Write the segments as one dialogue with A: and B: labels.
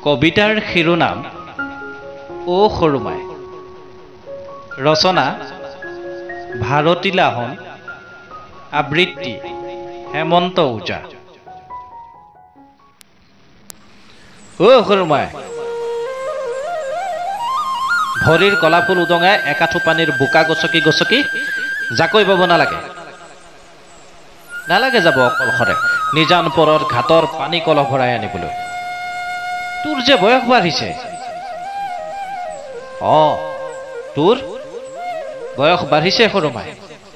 A: কবিতাৰ শিৰোনাম ও সৰুমাই। ৰচনা ভাৰতী লাহন। আবৃত্তি হেমন্ত ওজা। ও সৰুমাই, ভৰিৰ কলাফুল উদঙাই একাঠু পানীৰ বোকা গছকি গছকি জাকৈ বাব নালাগে। নালাগে যাব অকলশৰে নিজান পৰৰ ঘাটৰ পানী কলহ ভৰাই আনিবলৈ। তোৰ যে বয়স বাঢ়িছে। তোৰ বয়স বাঢ়িছে সৰুমাই।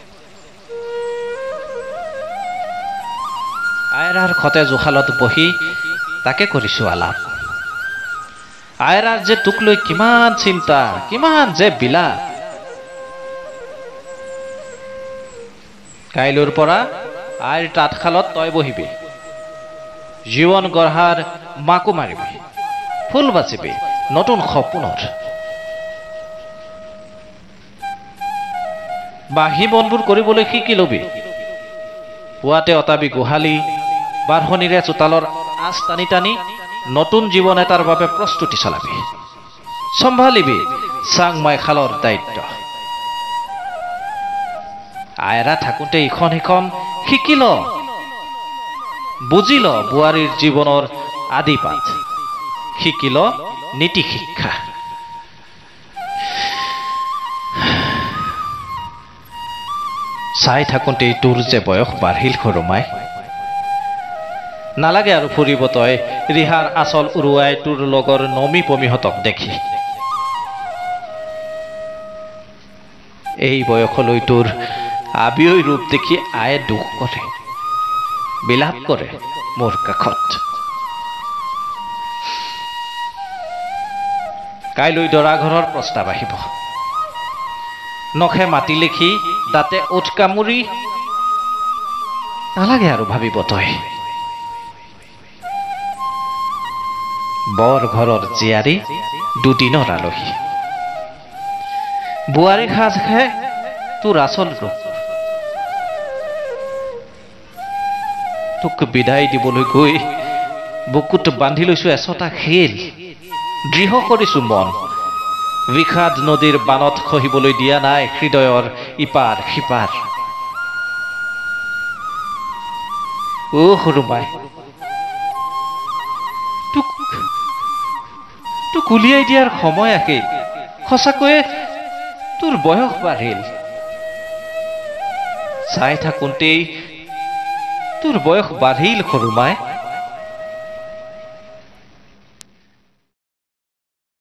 A: আইৰাৰ খতে জোখালত বহি তাকে কৰিছো আলাপ। আইৰাৰ যে তোক লৈ কিমান চিন্তা, কিমান যে বিলাপ। কাইলৈৰ পৰা আইৰ তাঁতশালত তই বহিবি। জীৱন গঢ়াৰ মাকো মাৰিবি, ফুল বাচিবি নতুন সপোনৰ। বাঁহী বনবোৰ কৰিবলৈ শিকি লবি। পুৱাতে অতাবি গোহালি, বাঢ়নিৰে চোতালৰ আঁচ টানি টানি নতুন জীৱন এটাৰ বাবে প্ৰস্তুতি চলাবি। চম্ভালিবি চাংমাই খালৰ দায়িত্ব। আইৰা থাকোঁতে ইখন সিখন শিকি ল, বুজি ল বোৱাৰীৰ জীৱনৰ আদিপাঠ, শিকি ল নীতি শিক্ষা। চাই থাকোঁতেই তোৰ যে বয়স বাঢ়িল সৰুমাই। নালাগে আৰু ফুৰিব তই ৰিহাৰ আচল উৰুৱাই তোৰ লগৰ নমি পমিহঁতক দেখি। এই বয়সলৈ তোৰ আবিয়ৈ ৰূপ দেখি আয়ে দুখ কৰে, বিলাপ কৰে মোৰ কাষত। কাইলৈ দৰা ঘৰৰ প্ৰস্তাৱ আহিব। নখে মাটি লিখি দাঁতে ওঠ কামুৰি নালাগে আৰু ভাবিব তই। বৰ ঘৰৰ জীয়াৰী দুদিনৰ আলহী। বোৱাৰীৰ সাজ খাই তোৰ আচল ৰূপ। তোক বিদায় দিবলৈ গৈ বুকুত বান্ধি লৈছো এচটা শিল। দৃঢ় কৰিছো মন, বিষাদ নদীৰ বানত খহিবলৈ দিয়া নাই হৃদয়ৰ ইপাৰ সিপাৰ। ও সৰুমাই, তোক উলিয়াই দিয়াৰ সময় আহিল। সঁচাকৈয়ে তোৰ বয়স বাঢ়িল। চাই থাকোঁতেই তোৰ বয়স বাঢ়িল সৰুমাই।